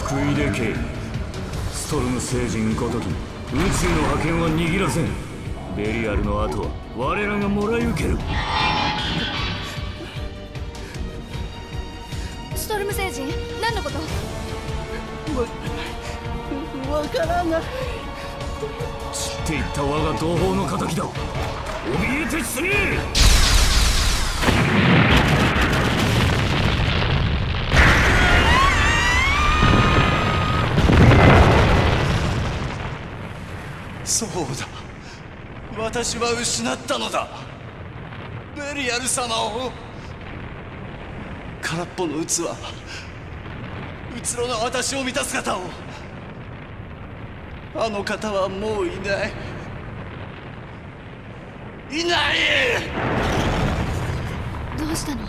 福井でケイ、ストルム星人ごとき宇宙の覇権は握らせん。ベリアルの後は我らがもらい受ける。 ストルム星人、何のこと？ わからない。 散っていった我が同胞の敵だ。怯えて死ね！ そうだ、私は失ったのだ。ベリアル様を。空っぽの器、うつろな私を満たす方を。あの方はもういない。いない。 どうしたの？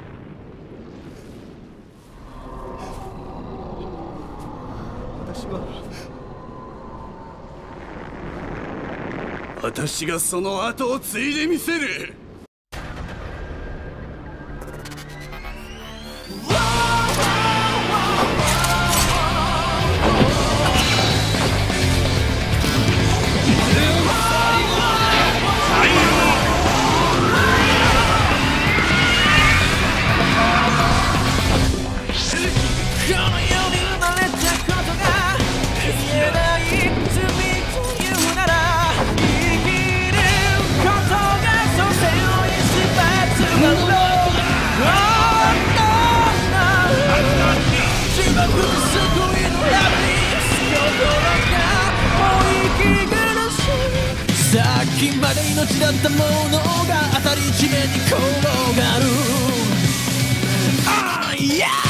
私がその後を継いでみせる。 さっきまで命だったものが当たり地面に転がる。ああ、いや